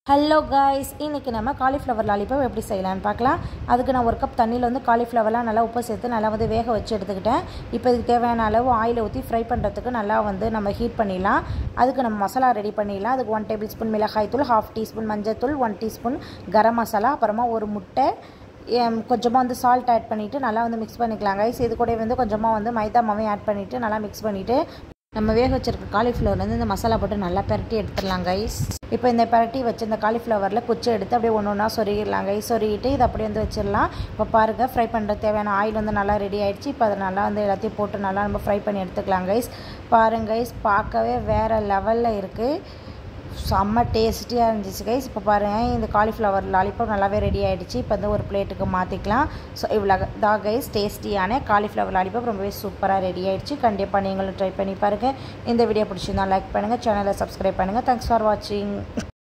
Hello guys, இன்றைக்கி நம்ம cauliflower lollipop எப்படி செய்யலான்னு பார்க்கலாம். அதுக்கு நான் ஒரு கப் தண்ணியில் வந்து காலிஃப்ளவர்லாம் நல்லா உப்பு சேர்த்து நல்லா வந்து வேக வச்சு எடுத்துக்கிட்டேன். இப்போ இதுக்கு தேவையான அளவு ஆயில் ஊற்றி ஃப்ரை பண்ணுறதுக்கு நல்லா வந்து நம்ம ஹீட் பண்ணிடலாம். அதுக்கு நம்ம மசாலா ரெடி பண்ணிடலாம். அதுக்கு 1 டேபிள் ஸ்பூன் மிளகாய் தூள், 1/2 டீஸ்பூன் மஞ்சள் தூள், 1 டீஸ்பூன் கரம் மசாலா, அப்புறமா ஒரு முட்டை, கொஞ்சமாக வந்து சால்ட் ஆட் பண்ணிவிட்டு நல்லா வந்து மிக்ஸ் பண்ணிக்கலாம் கைஸ். இது கூட வந்து கொஞ்சமாக வந்து மைதா மாவையும் ஆட் பண்ணிவிட்டு நல்லா மிக்ஸ் பண்ணிவிட்டு நம்ம வேக வச்சுருக்க காலிஃப்ளவர் வந்து இந்த மசாலா போட்டு நல்லா பரட்டி எடுத்துடலாம் கைஸ். இப்போ இந்த பரட்டி வச்சு இந்த காலிஃப்ளவரில் குச்சி எடுத்து அப்படியே ஒன்று ஒன்றா சொருகிடலாம் கைஸ். சொருகிட்டு இதை அப்படியே வந்து வச்சிடலாம். இப்போ பாருங்கள், ஃப்ரை பண்ணுற தேவையான ஆயில் வந்து நல்லா ரெடி ஆகிடுச்சு. இப்போ அதை நல்லா வந்து எல்லாத்தையும் போட்டு நல்லா நம்ம ஃப்ரை பண்ணி எடுத்துக்கலாம் கைஸ். பாருங்கள் கைஸ், பார்க்கவே வேறு லெவலில் இருக்குது, செம்ம டேஸ்டியாக இருந்துச்சு கைஸ். இப்போ பாருங்கள், இந்த காலிஃப்ளவர் லாலிபாப் நல்லாவே ரெடி ஆகிடுச்சு. இப்போ வந்து ஒரு பிளேட்டுக்கு மாற்றிக்கலாம். ஸோ இவ்வளோ தான் கைஸ், டேஸ்டியான காலிஃப்ளவர் லாலிபாப் ரொம்பவே சூப்பராக ரெடி ஆகிடுச்சு. கண்டிப்பாக நீங்களும் ட்ரை பண்ணி பாருங்கள். இந்த வீடியோ பிடிச்சிருந்தா லைக் பண்ணுங்கள், சேனலை சப்ஸ்கிரைப் பண்ணுங்கள். தேங்க்ஸ் ஃபார் வாட்சிங்.